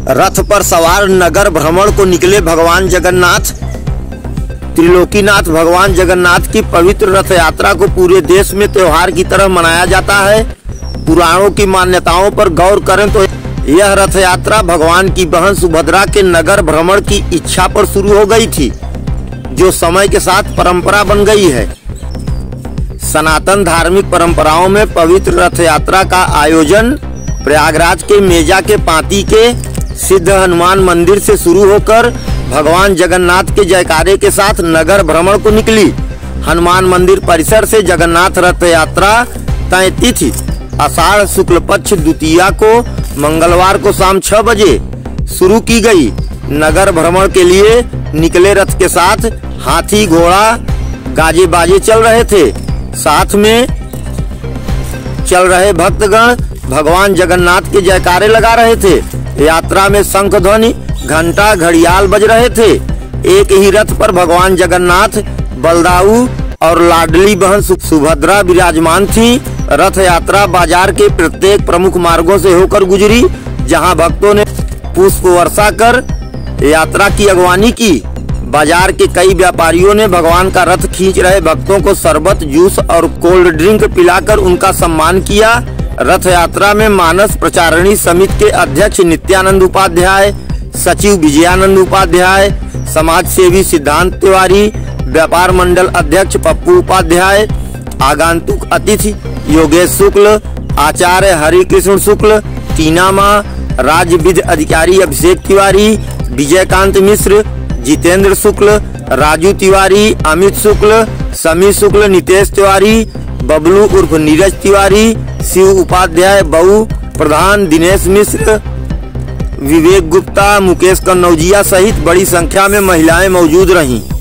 रथ पर सवार नगर भ्रमण को निकले भगवान जगन्नाथ। त्रिलोकीनाथ भगवान जगन्नाथ की पवित्र रथ यात्रा को पूरे देश में त्योहार की तरह मनाया जाता है। पुराणों की मान्यताओं पर गौर करें तो यह रथ यात्रा भगवान की बहन सुभद्रा के नगर भ्रमण की इच्छा पर शुरू हो गई थी, जो समय के साथ परंपरा बन गई है। सनातन धार्मिक परंपराओं में पवित्र रथ यात्रा का आयोजन प्रयागराज के मेजा के पाती के सिद्ध हनुमान मंदिर से शुरू होकर भगवान जगन्नाथ के जयकारे के साथ नगर भ्रमण को निकली। हनुमान मंदिर परिसर से जगन्नाथ रथ यात्रा तय तिथि आषाढ़ शुक्ल पक्ष द्वितीया को मंगलवार को शाम 6 बजे शुरू की गई। नगर भ्रमण के लिए निकले रथ के साथ हाथी घोड़ा गाजे बाजे चल रहे थे। साथ में चल रहे भक्तगण भगवान जगन्नाथ के जयकारे लगा रहे थे। यात्रा में शंख ध्वनि घंटा घड़ियाल बज रहे थे। एक ही रथ पर भगवान जगन्नाथ बलदाऊ और लाडली बहन सुभद्रा विराजमान थी। रथ यात्रा बाजार के प्रत्येक प्रमुख मार्गों से होकर गुजरी, जहां भक्तों ने पुष्प वर्षा कर यात्रा की अगवानी की। बाजार के कई व्यापारियों ने भगवान का रथ खींच रहे भक्तों को शरबत, जूस और कोल्ड ड्रिंक पिलाकर उनका सम्मान किया। रथ यात्रा में मानस प्रचारणी समिति के अध्यक्ष नित्यानंद उपाध्याय, सचिव विजयानंद उपाध्याय, समाज सेवी सिद्धांत तिवारी, व्यापार मंडल अध्यक्ष पप्पू उपाध्याय, आगंतुक अतिथि योगेश शुक्ल, आचार्य हरिकृष्ण शुक्ल, टीना माँ, राज्य विधि अधिकारी अभिषेक तिवारी, विजयकांत मिश्र, जितेंद्र शुक्ल, राजू तिवारी, अमित शुक्ल, समी शुक्ल, नितेश तिवारी, बबलू उर्फ नीरज तिवारी, शिव उपाध्याय, बऊ प्रधान, दिनेश मिश्र, विवेक गुप्ता, मुकेश कन्नौजिया सहित बड़ी संख्या में महिलाएं मौजूद रहीं।